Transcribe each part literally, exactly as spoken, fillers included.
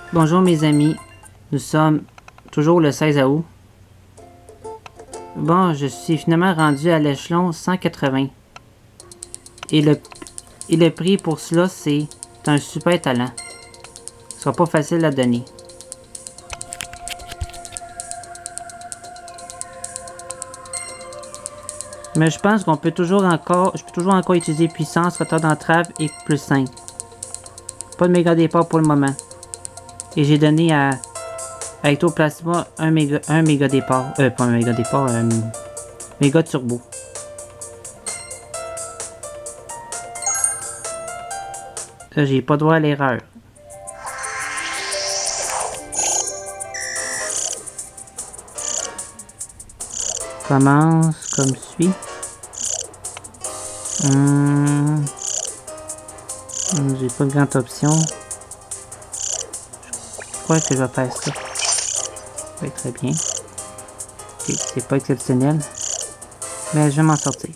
Bonjour mes amis, nous sommes toujours le seize août. Bon, je suis finalement rendu à l'échelon cent quatre-vingts. Et le, et le prix pour cela, c'est un super talent. Ce sera pas facile à donner. Mais je pense qu'on peut toujours encore, je peux toujours encore utiliser puissance, retard d'entrave et plus cinq. Pas de méga départ pour le moment. Et j'ai donné à, à Ectoplasma un méga, un méga départ. Euh, pas un méga départ, un méga turbo. Là, j'ai pas droit à l'erreur. Commence comme suit. Hum, j'ai pas de grande option. Je crois que je vais faire ça. Oui, très bien. Okay, c'est pas exceptionnel. Mais je vais m'en sortir.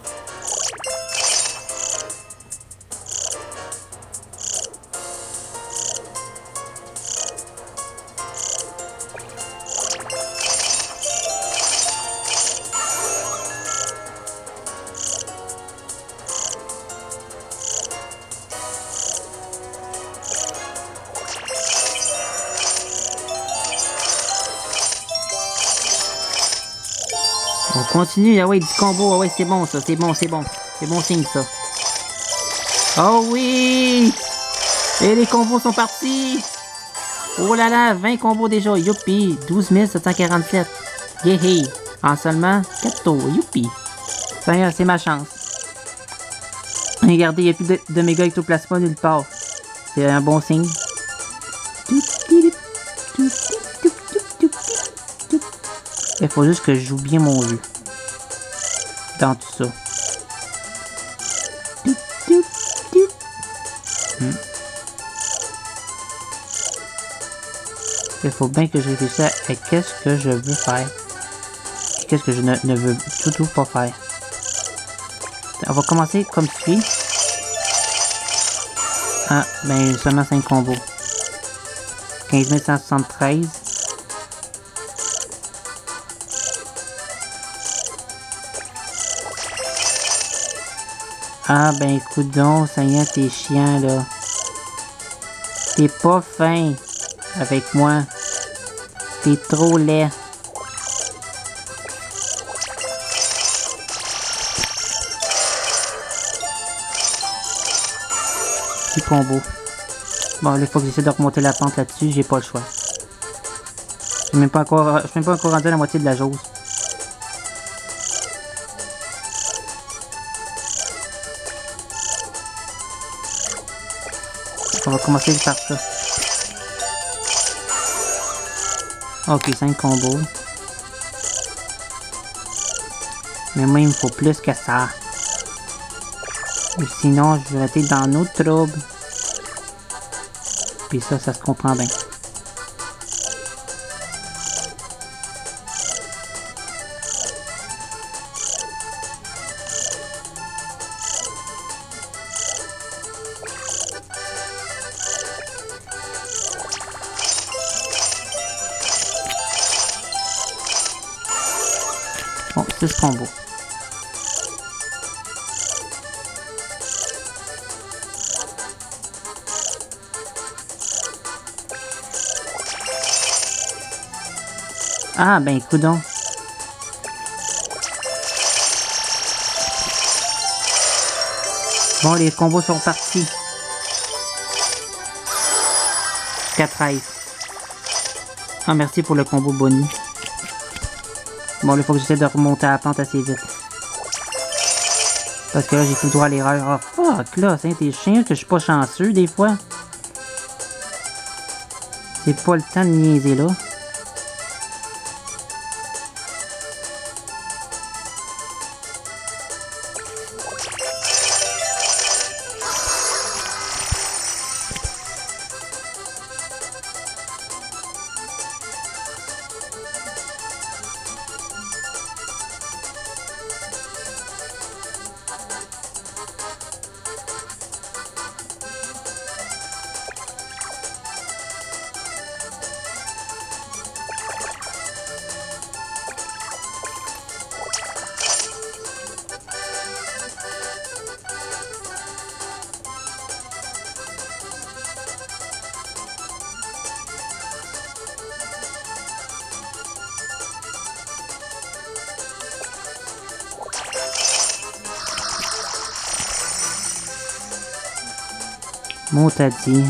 On continue, ah ouais, du combo, ah ouais, c'est bon ça, c'est bon, c'est bon. C'est bon signe ça. Oh oui! Et les combos sont partis! Oh là là, vingt combos déjà, youpi! douze mille sept cent quarante-sept. Yeah! En seulement quatre tours, youpi! C'est ma chance. Regardez, il n'y a plus de, de méga ectoplasma nulle part. C'est un bon signe. Il faut juste que je joue bien mon jeu dans tout ça. Hmm. Il faut bien que je réfléchisse à qu'est-ce que je veux faire. Qu'est-ce que je ne, ne veux tout, tout pas faire. On va commencer comme suit. Ah, ben seulement cinq combos. quinze mille cent soixante-treize. Ah ben écoute donc, Seigneur, t'es chiant là. T'es pas fin avec moi. T'es trop laid. Petit combo. Bon, là, il faut que j'essaie de remonter la pente là-dessus, j'ai pas le choix. Je suis même pas encore, je suis même pas encore rendu à la moitié de la jauge. On va commencer par ça. Ok, cinq combos. Mais moi, il me faut plus que ça. Ou sinon, je vais être dans nos troubles. Puis ça, ça se comprend bien. Bon, six combos. Ah, ben, coudonc. Bon, les combos sont partis. quatre treize. Ah, merci pour le combo Bonnie. Bon, là, il faut que j'essaie de remonter à la pente assez vite. Parce que là, j'ai tout droit à l'erreur. Ah, oh, fuck, là, c'est t'es chien que je suis pas chanceux, des fois. C'est pas le temps de niaiser, là. Mot à dire.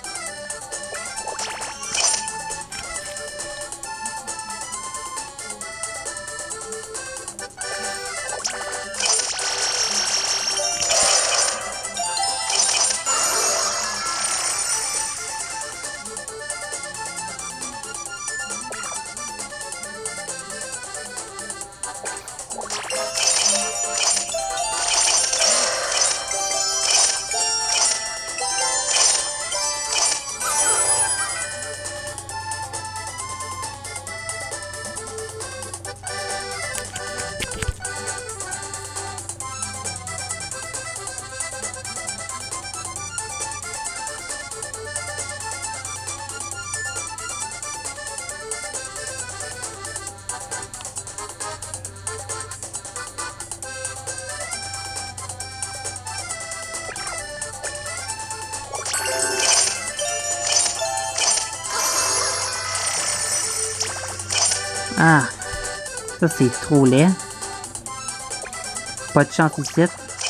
Ah, ça c'est trop laid. Pas de chance ici.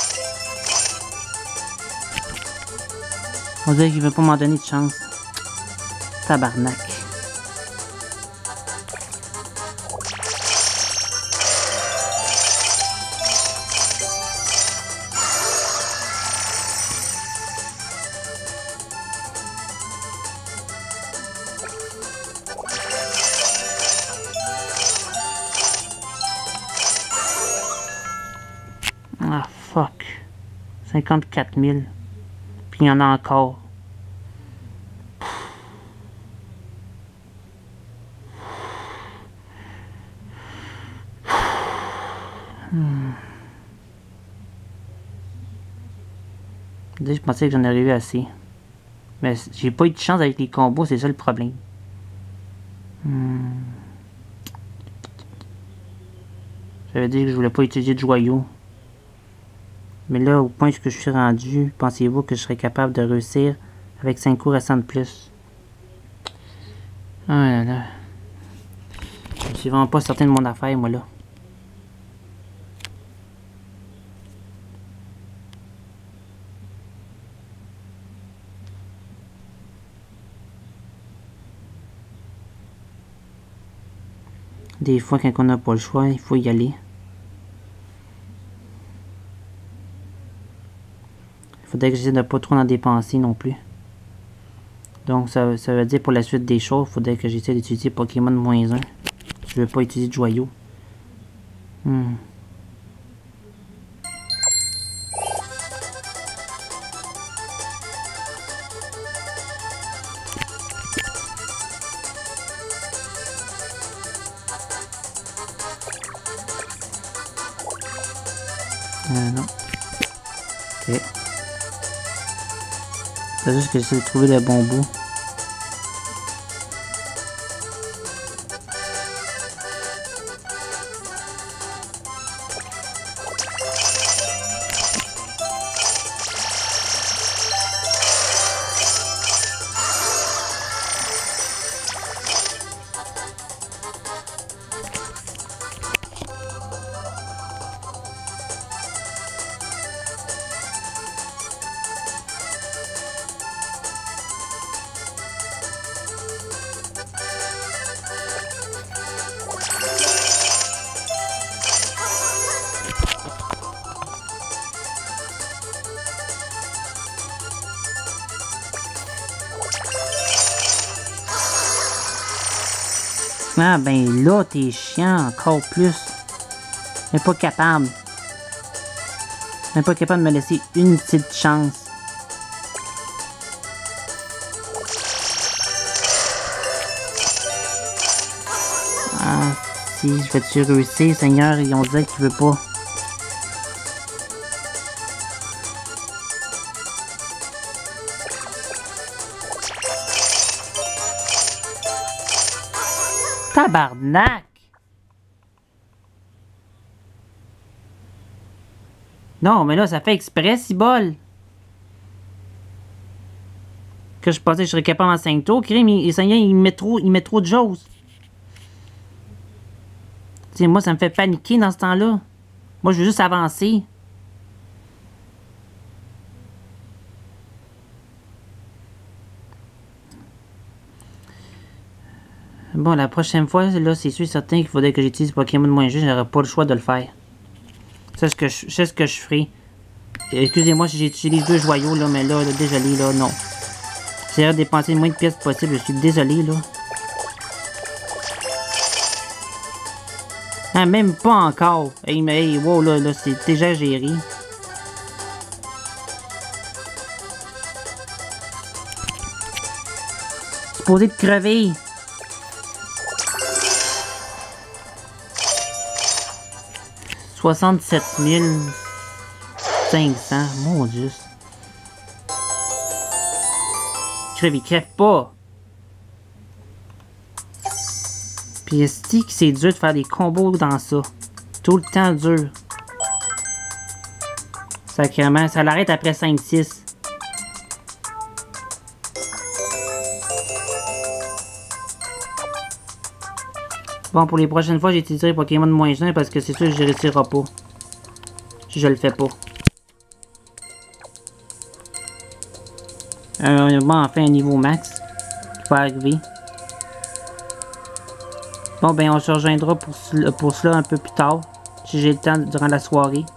On dirait qu'il veut pas m'en donner de chance. Tabarnak. Ah, fuck. cinquante-quatre mille. Puis il y en a encore. Hmm. Je pensais que j'en avais eu assez. Mais j'ai pas eu de chance avec les combos, c'est ça le problème. Hmm. J'avais dit que je voulais pas utiliser de joyaux. Mais là, au point que je suis rendu, pensez-vous que je serais capable de réussir avec cinq coups restants de plus? Ah là là. Je suis vraiment pas certain de mon affaire, moi là. Des fois, quand on n'a pas le choix, il faut y aller. Il faudrait que j'essaie de pas trop en dépenser non plus. Donc, ça, ça veut dire pour la suite des choses, il faudrait que j'essaie d'utiliser Pokémon moins un. Je veux pas utiliser de joyaux. Hmm. Euh, non. Ok. C'est juste que j'essaie de trouver le bon bout. Ah ben là, t'es chiant encore plus. Mais pas capable. Mais pas capable de me laisser une petite chance. Ah, si, je vais-tu réussir, Seigneur? Ils ont dit qu'il veut pas. Tabarnak! Non, mais là, ça fait exprès, si bol. Que je pensais que je serais capable en cinq tours. Crime, il, il, il, met trop, il met trop de choses. Tu sais, moi, ça me fait paniquer dans ce temps-là. Moi, je veux juste avancer. Bon, la prochaine fois, là, c'est sûr certain qu'il faudrait que j'utilise Pokémon moins juste, j'aurais pas le choix de le faire. C'est ce que je, c'est ce que je ferai. Excusez-moi si j'utilise deux joyaux, là, mais là, là désolé, là, non. J'essaierai de dépenser le moins de pièces possible, je suis désolé, là. Ah, même pas encore. Hey, mais hey, wow, là, là, c'est déjà géré. Supposé de crever. soixante-sept mille cinq cents, mon Dieu. Crève, il crève pas. Puis est-ce que c'est dur de faire des combos dans ça? Tout le temps dur. Sacrément, ça l'arrête après cinq six. Bon, pour les prochaines fois, j'utiliserai Pokémon moins un parce que c'est sûr que je ne réussirai pas. Si je le fais pas. Euh, bon, enfin un niveau max qui va arriver. Bon, ben on se rejoindra pour, pour cela un peu plus tard, si j'ai le temps durant la soirée.